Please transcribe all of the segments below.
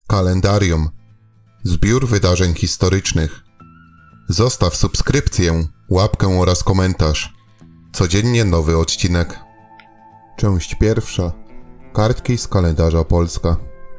Kalendarium. Zbiór wydarzeń historycznych. Zostaw subskrypcję, łapkę oraz komentarz. Codziennie nowy odcinek. Część pierwsza. Kartki z kalendarza Polska.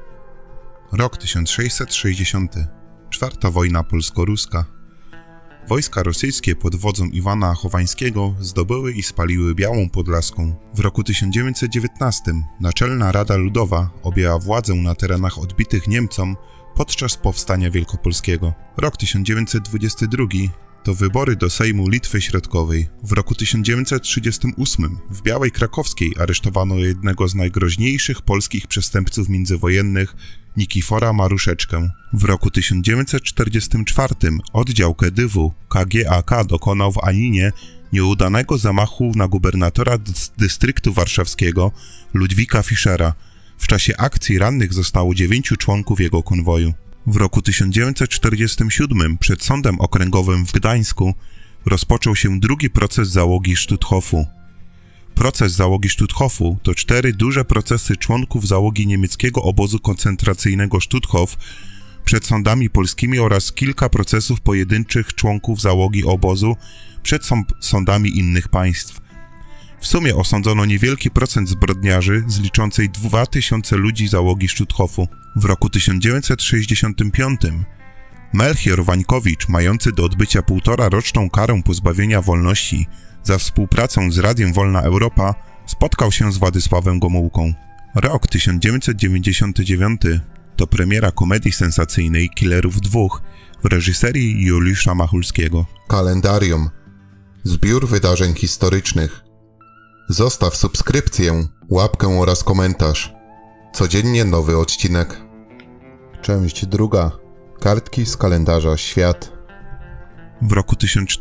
Rok 1660. Czwarta wojna polsko-ruska. Wojska rosyjskie pod wodzą Iwana Chowańskiego zdobyły i spaliły Białą Podlaską. W roku 1919 Naczelna Rada Ludowa objęła władzę na terenach odbitych Niemcom podczas Powstania Wielkopolskiego. Rok 1922 to wybory do Sejmu Litwy Środkowej. W roku 1938 w Białej Krakowskiej aresztowano jednego z najgroźniejszych polskich przestępców międzywojennych, Nikifora Maruszeczkę. W roku 1944 oddział KGW KGAK dokonał w Aninie nieudanego zamachu na gubernatora dystryktu warszawskiego Ludwika Fischera. W czasie akcji rannych zostało 9 członków jego konwoju. W roku 1947 przed Sądem Okręgowym w Gdańsku rozpoczął się drugi proces załogi Stuthofu. Proces załogi Stuthofu to 4 duże procesy członków załogi niemieckiego obozu koncentracyjnego Stutthof przed sądami polskimi oraz kilka procesów pojedynczych członków załogi obozu przed sądami innych państw. W sumie osądzono niewielki procent zbrodniarzy z liczącej 2000 ludzi załogi Stutthofu. W roku 1965 Melchior Wańkowicz, mający do odbycia 1,5-roczną karę pozbawienia wolności za współpracę z Radiem Wolna Europa, spotkał się z Władysławem Gomułką. Rok 1999 to premiera komedii sensacyjnej Killerów 2 w reżyserii Juliusza Machulskiego. Kalendarium. Zbiór wydarzeń historycznych. Zostaw subskrypcję, łapkę oraz komentarz. Codziennie nowy odcinek. Część druga. Kartki z kalendarza Świat. W roku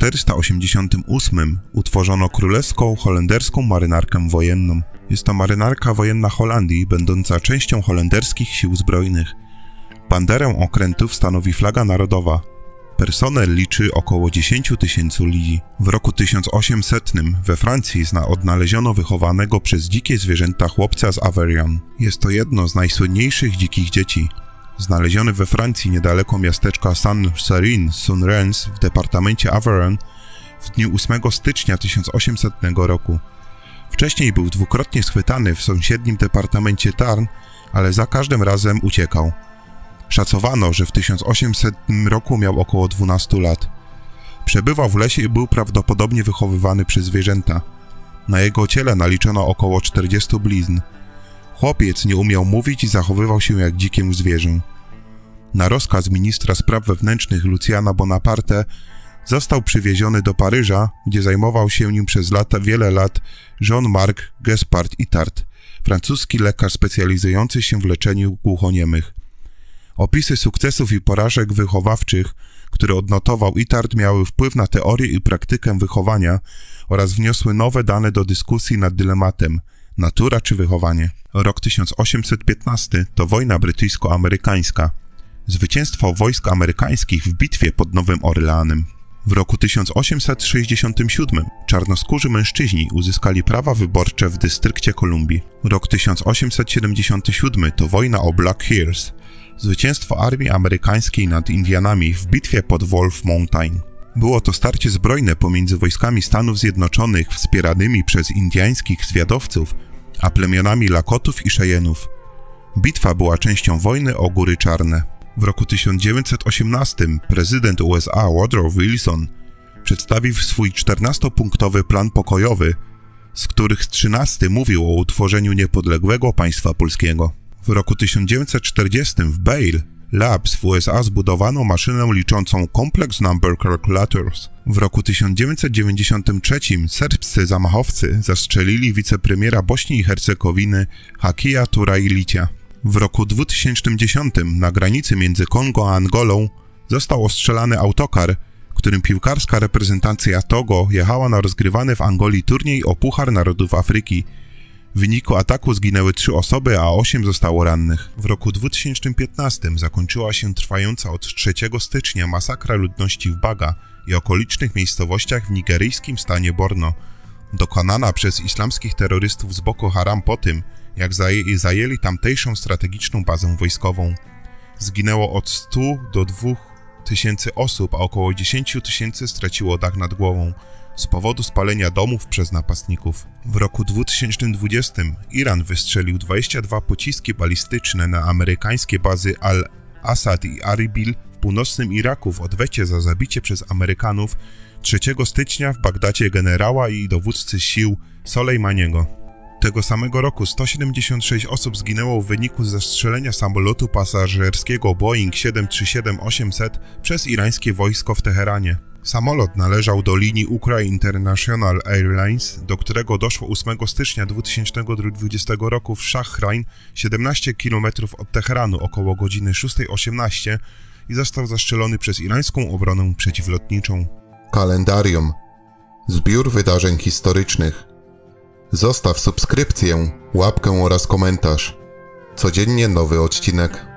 1488 utworzono Królewską Holenderską Marynarkę Wojenną. Jest to marynarka wojenna Holandii, będąca częścią holenderskich sił zbrojnych. Banderę okrętów stanowi flaga narodowa. Personel liczy około 10 000 ludzi. W roku 1800 we Francji odnaleziono wychowanego przez dzikie zwierzęta chłopca z Aveyron. Jest to jedno z najsłynniejszych dzikich dzieci. Znaleziony we Francji niedaleko miasteczka Saint-Serin-sur-Rance w departamencie Aveyron w dniu 8 stycznia 1800 roku. Wcześniej był dwukrotnie schwytany w sąsiednim departamencie Tarn, ale za każdym razem uciekał. Szacowano, że w 1800 roku miał około 12 lat. Przebywał w lesie i był prawdopodobnie wychowywany przez zwierzęta. Na jego ciele naliczono około 40 blizn. Chłopiec nie umiał mówić i zachowywał się jak dzikie zwierzę. Na rozkaz ministra spraw wewnętrznych Lucjana Bonaparte został przywieziony do Paryża, gdzie zajmował się nim przez wiele lat Jean-Marc Gaspard-Itard, francuski lekarz specjalizujący się w leczeniu głuchoniemych. Opisy sukcesów i porażek wychowawczych, które odnotował Itard, miały wpływ na teorię i praktykę wychowania oraz wniosły nowe dane do dyskusji nad dylematem natura czy wychowanie. Rok 1815 to wojna brytyjsko-amerykańska. Zwycięstwo wojsk amerykańskich w bitwie pod Nowym Orleanem. W roku 1867 czarnoskórzy mężczyźni uzyskali prawa wyborcze w dystrykcie Kolumbii. Rok 1877 to wojna o Black Hills. Zwycięstwo armii amerykańskiej nad Indianami w bitwie pod Wolf Mountain. Było to starcie zbrojne pomiędzy wojskami Stanów Zjednoczonych wspieranymi przez indyjskich zwiadowców, a plemionami Lakotów i Cheyenne'ów. Bitwa była częścią wojny o Góry Czarne. W roku 1918 prezydent USA Woodrow Wilson przedstawił swój 14-punktowy plan pokojowy, z których 13 mówił o utworzeniu niepodległego państwa polskiego. W roku 1940 w Bell Labs w USA zbudowano maszynę liczącą Complex Number Calculators. W roku 1993 serbscy zamachowcy zastrzelili wicepremiera Bośni i Hercegowiny Hakija Turajlicia. W roku 2010 na granicy między Kongo a Angolą został ostrzelany autokar, którym piłkarska reprezentacja Togo jechała na rozgrywany w Angolii turniej o Puchar Narodów Afryki. W wyniku ataku zginęły 3 osoby, a 8 zostało rannych. W roku 2015 zakończyła się trwająca od 3 stycznia masakra ludności w Baga i okolicznych miejscowościach w nigeryjskim stanie Borno, dokonana przez islamskich terrorystów z Boko Haram po tym, jak zajęli tamtejszą strategiczną bazę wojskową. Zginęło od 100 do 2000 osób, a około 10 000 straciło dach nad głową z powodu spalenia domów przez napastników. W roku 2020 Iran wystrzelił 22 pociski balistyczne na amerykańskie bazy Al-Asad i Arbil w północnym Iraku w odwecie za zabicie przez Amerykanów 3 stycznia w Bagdadzie generała i dowódcy sił Soleimaniego. Tego samego roku 176 osób zginęło w wyniku zestrzelenia samolotu pasażerskiego Boeing 737-800 przez irańskie wojsko w Teheranie. Samolot należał do linii Ukraine International Airlines, do którego doszło 8 stycznia 2020 roku w Szahrain, 17 km od Teheranu, około godziny 6:18 i został zastrzelony przez irańską obronę przeciwlotniczą. Kalendarium. Zbiór wydarzeń historycznych. Zostaw subskrypcję, łapkę oraz komentarz. Codziennie nowy odcinek.